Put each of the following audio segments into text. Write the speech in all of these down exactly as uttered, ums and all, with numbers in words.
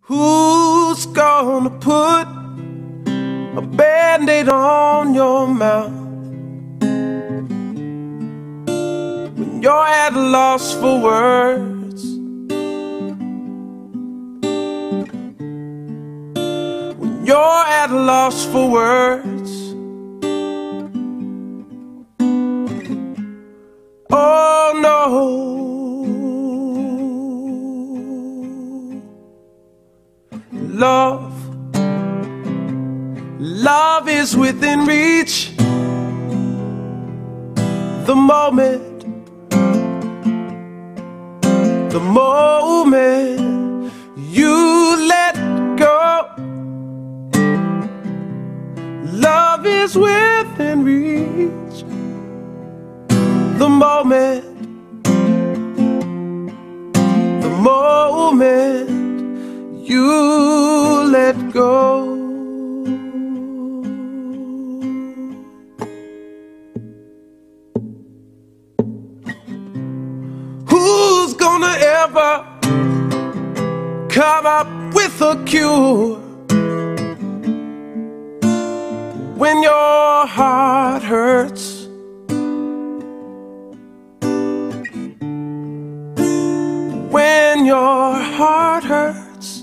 Who's gonna put a band-aid on your mouth when you're at a loss for words? When you're at a loss for words. Oh no. Love, love is within reach. The moment, the moment you let go, love is within reach. The moment, the moment you let go. Who's gonna ever come up with a cure when your heart hurts? When your heart hurts.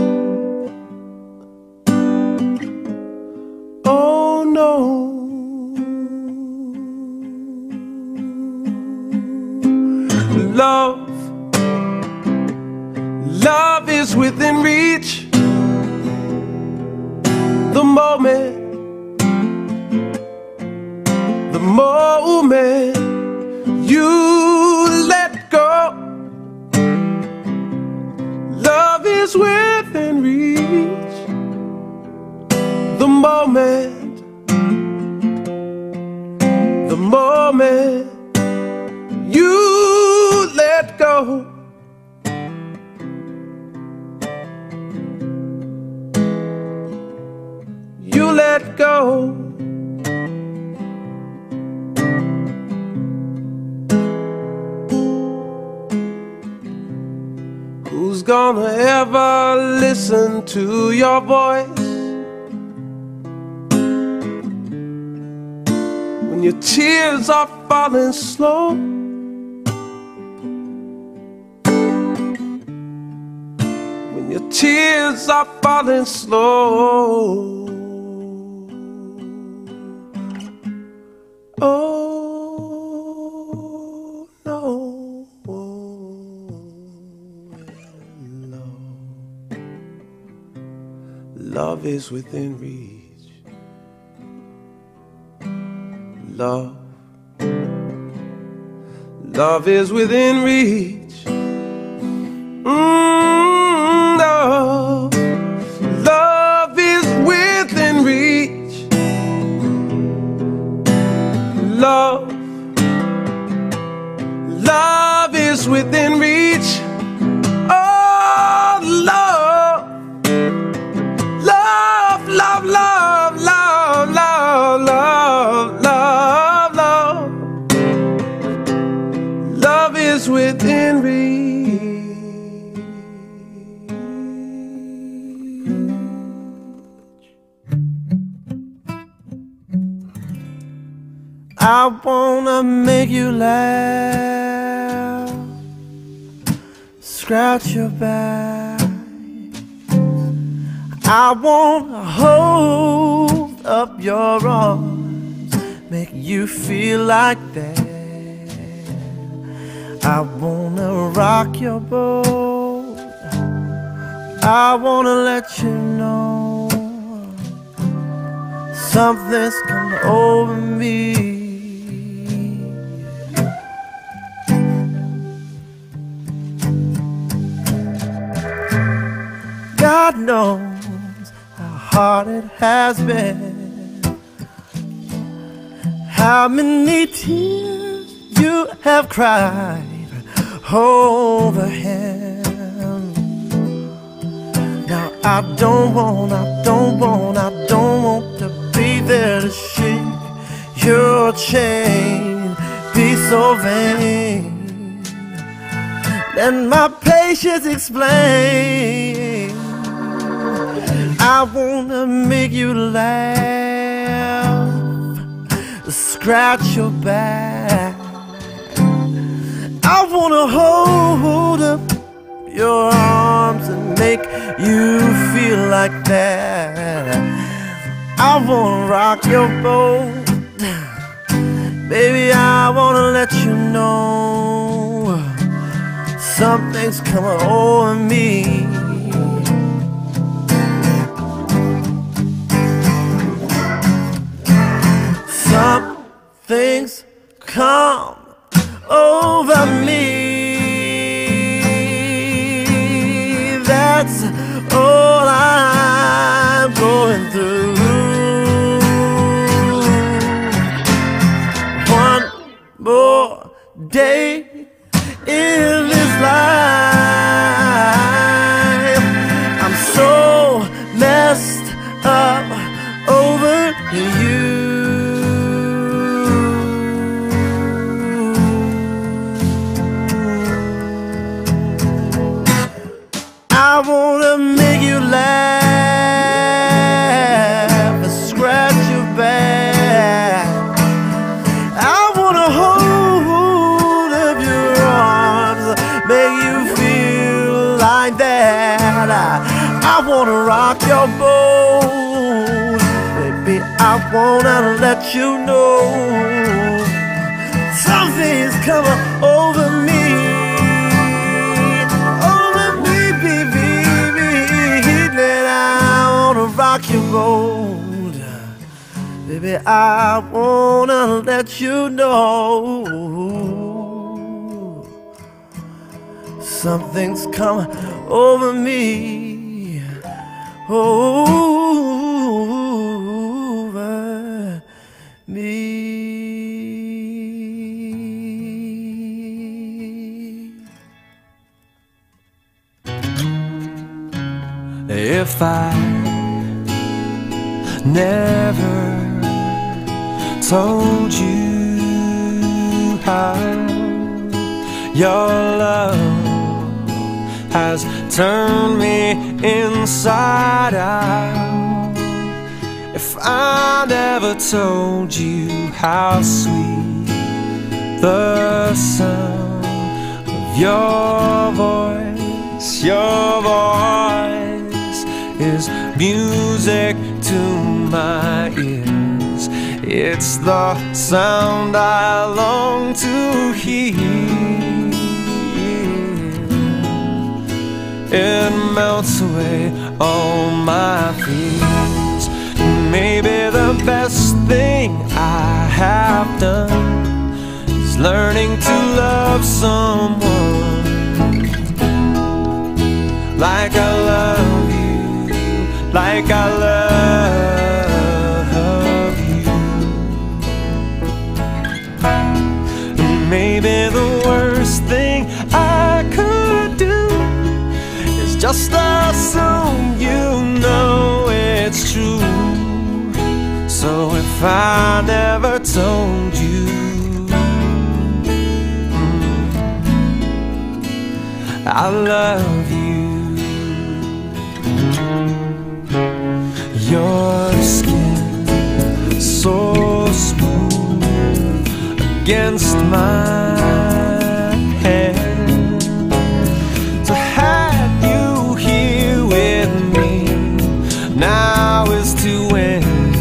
Oh no. Love, love is within reach. The moment, the moment you let go, love is within reach. The moment, the moment you let go, you let go. Who's gonna ever listen to your voice when your tears are falling slow? When your tears are falling slow. Oh no. Love is within reach. Love, love is within reach. Mm, love, love is within reach. Love, love is within reach. Oh, love. Love, love, love, love, love, love, love. Love is within reach. I wanna make you laugh, scratch your back. I wanna hold up your arms, make you feel like that. I wanna rock your boat. I wanna let you know something's coming over me. God knows how hard it has been, how many tears you have cried over him. Now I don't want, I don't want, I don't want to be there to shake your chain, be so vain. Let my patience explain I wanna make you laugh, scratch your back. I wanna hold up your arms and make you feel like that. I wanna rock your boat, baby, I wanna let you know something's coming over me. Something's come over me. That's all I'm going through. One more day in this life. I'm so messed up over you. I wanna make you laugh and scratch your back. I wanna hold up your arms, make you feel like that. I, I wanna rock your boat, baby, I wanna let you know something's coming over me. Rock your boat, baby, I wanna let you know something's coming over me, over me. If I never told you how your love has turned me inside out. If I never told you how sweet the sound of your voice, your voice is music to my ears. It's the sound I long to hear. It melts away all my fears. Maybe the best thing I have done is learning to love someone like I love you, like I love you. Maybe the worst thing I could do is just assume you know it's true. So if I never told you, I love you. Your skin so smooth against my hand. To have you here with me now is to win.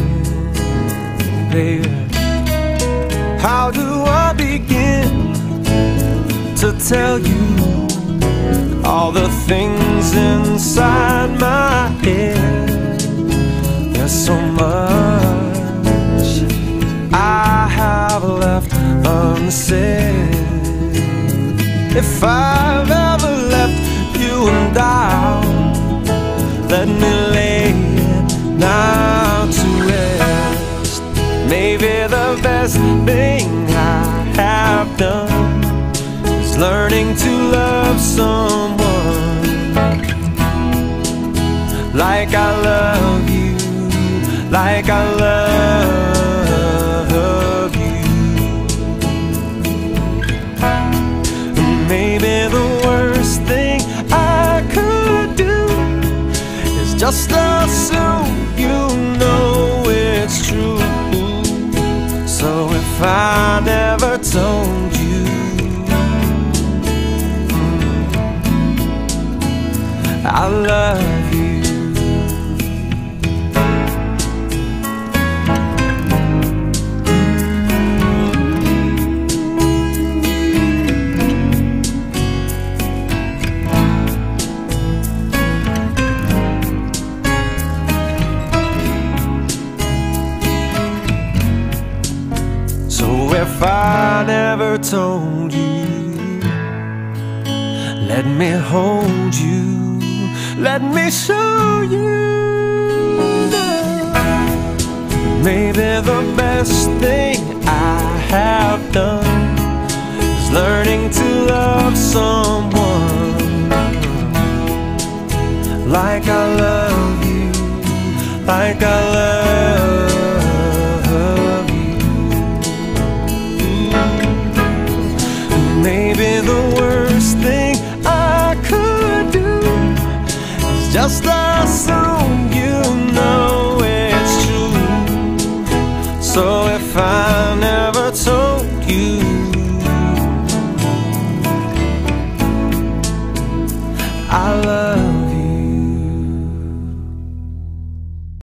Baby, how do I begin to tell you all the things inside my head? There's so much I have left unsaid. If I've ever left you in doubt, let me lay it now to rest. Maybe the best thing I have done is learning to love someone like I love you, like I love you. Maybe the worst thing I could do is just assume you know it's true. So if I never told you, I love you. If I never told you, let me hold you, let me show you. Maybe the best thing I have done is learning to love someone like I love you, like I love you. Maybe the worst thing I could do is just assume you know it's true. So if I never